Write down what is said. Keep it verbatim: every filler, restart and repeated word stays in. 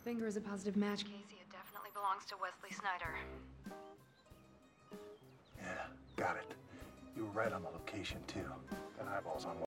Finger is a positive match, Casey. It definitely belongs to Wesley Sneijder. Yeah, got it. You were right on the location, too. Got eyeballs on